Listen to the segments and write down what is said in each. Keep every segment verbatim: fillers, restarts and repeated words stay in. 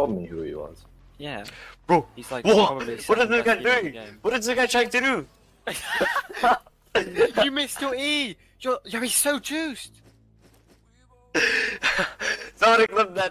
told me who he was. Yeah. Bro, he's like what? probably What is the guy second best doing? in the What is the guy trying to do? game. You missed your E! You're, you're he's so juiced! Sorry, clip that.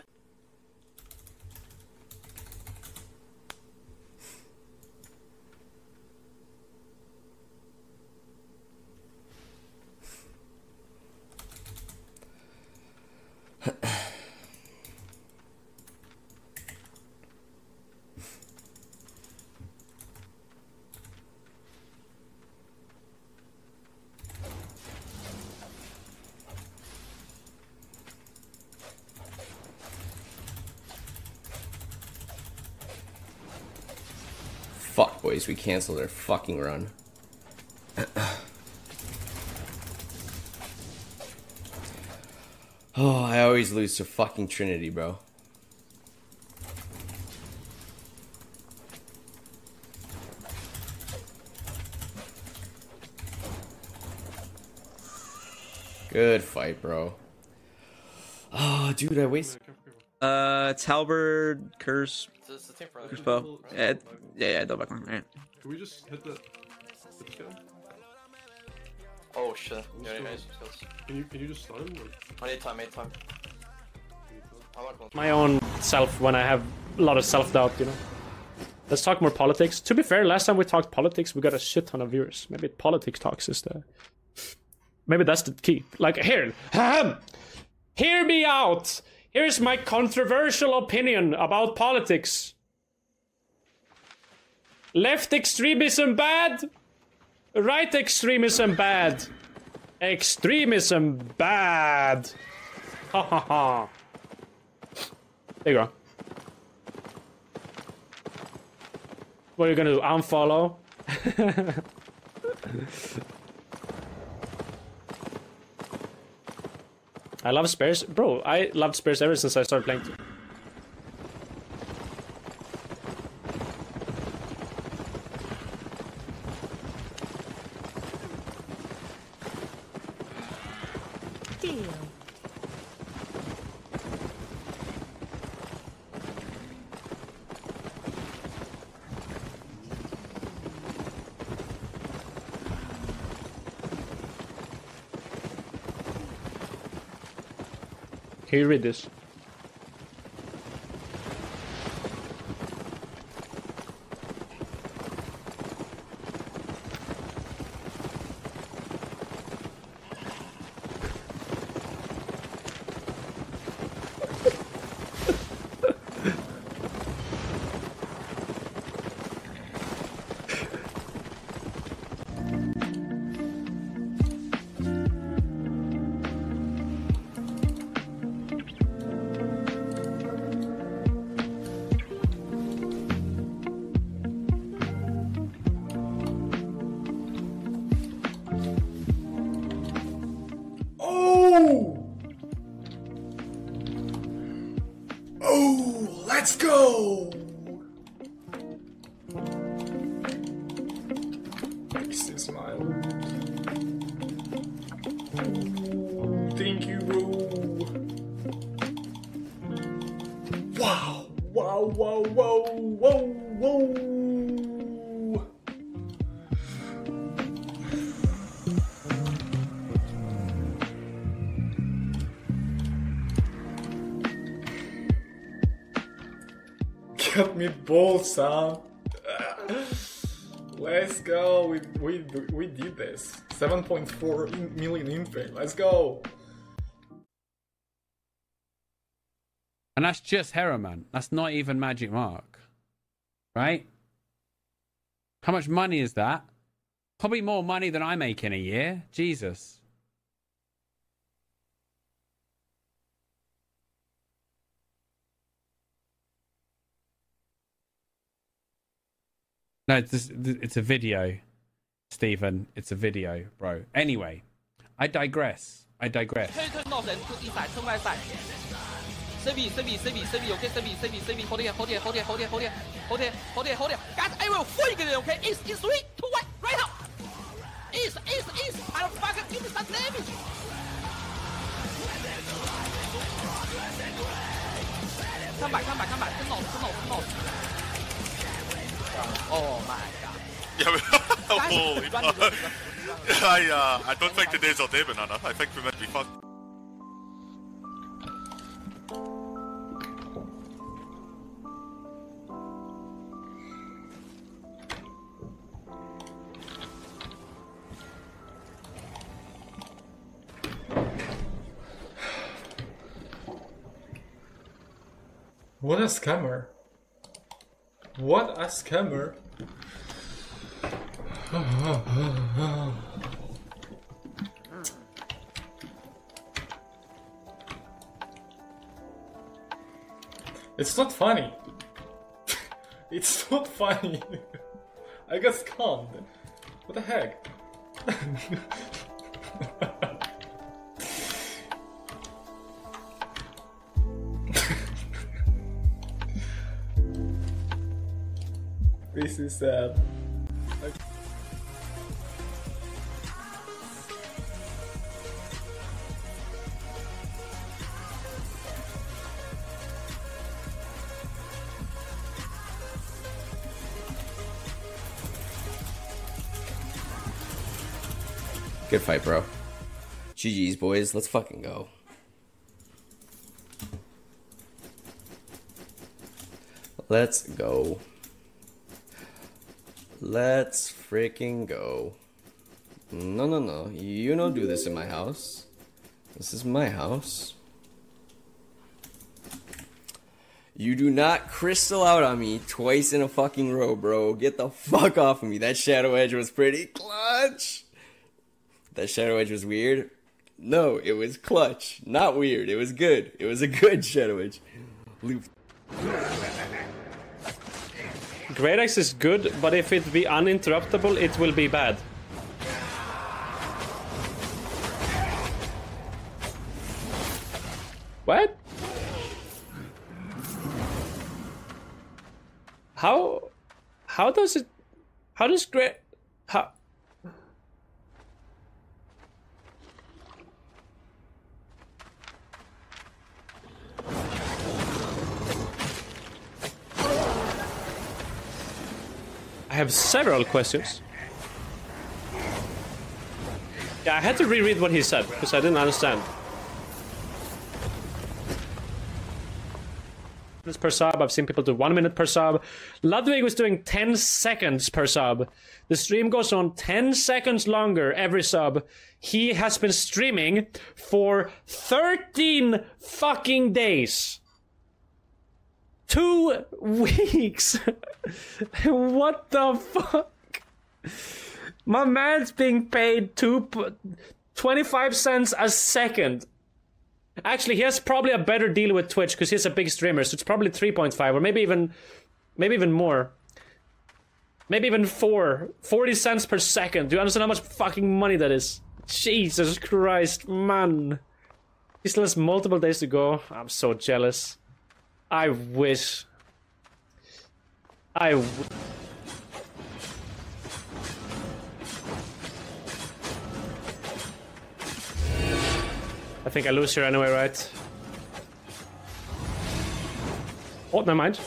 Fuck, boys, we canceled our fucking run. Oh, I always lose to fucking Trinity, bro. Good fight, bro. Oh, dude, I wasted. Uh, it's halberd, curse, It's the team for curse bow. Yeah, yeah, yeah, double back on. Right. Can we just hit the, hit the scan? Oh shit. Yeah, yeah, yeah, skills. Can you can you just stun him? Or... I need time, I need time. I'm not gonna... My own self when I have a lot of self-doubt, you know. Let's talk more politics. To be fair, last time we talked politics, we got a shit ton of viewers. Maybe politics talks is the... Maybe that's the key. Like, here, hear me out. Here's my controversial opinion about politics. Left extremism bad. Right extremism bad. Extremism bad. Ha ha ha. There you go. What are you gonna do? Unfollow? I love spares. Bro, I loved spares ever since I started playing. Deal. Can you read this? Oh, let's go! Still smile. Thank you, bro. Wow! Wow! Wow! Wow! Wow! Wow! Got me balls, huh? Let's go. We we we did this. seven point four million info. Let's go. And that's just Hero, man. That's not even Magic Mark. Right? How much money is that? Probably more money than I make in a year. Jesus. No, it's, this, it's a video, Stephen. It's a video, bro. Anyway, I digress. I digress. C B, C B, C B, C B, okay, C B, C B, C B, hold it, hold it, hold it, hold it, hold it, hold it, hold it, hold it. Guys, I will freak it, okay? It's, it's three, two, one, right now. It's, it's, it's, motherfucker, give me some damage. Come back, come back, come back. 真老师 Holy fuck. I, uh, I don't think today's our day, Banana. I think we're meant to be fucked. What a scammer. What a scammer. It's not funny. It's not funny. I got scammed. What the heck? This is sad. Good fight, bro. G G's, boys. Let's fucking go. Let's go. Let's freaking go. No, no, no. You don't do this in my house. This is my house. You do not crystal out on me twice in a fucking row, bro. Get the fuck off of me. That Shadow Edge was pretty clutch. That Shadow Edge was weird. No, it was clutch. Not weird. It was good. It was a good Shadow Edge. Loop. Great Axe is good, but if it be uninterruptible, it will be bad. What? How? How does it? How does Great? How? I have several questions. Yeah, I had to reread what he said because I didn't understand. Minutes per sub. I've seen people do one minute per sub. Ludwig was doing ten seconds per sub. The stream goes on ten seconds longer every sub. He has been streaming for thirteen fucking days. Two weeks. What the fuck? My man's being paid two, twenty-five cents a second. Actually, he has probably a better deal with Twitch because he's a big streamer, so it's probably three point five or maybe even, maybe even more. Maybe even four. forty cents per second. Do you understand how much fucking money that is? Jesus Christ, man. He still has multiple days to go. I'm so jealous. I wish. I w I think I lose here anyway, right? Oh, never mind.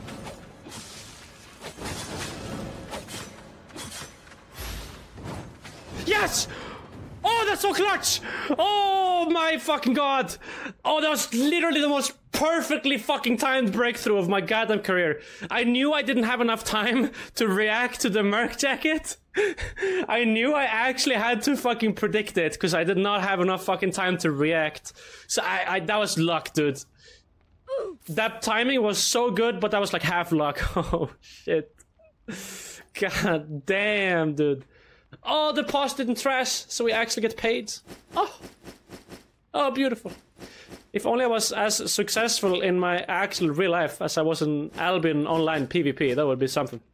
Yes! Oh, that's so clutch! Oh my fucking god! Oh, that was literally the most perfectly fucking timed breakthrough of my goddamn career. I knew I didn't have enough time to react to the Merc jacket. I knew I actually had to fucking predict it because I did not have enough fucking time to react. So I, I that was luck, dude. That timing was so good, but that was like half luck. Oh shit. God damn, dude. Oh, deposited in trash, so we actually get paid. Oh. Oh, beautiful. If only I was as successful in my actual real life as I was in Albion online PvP, that would be something.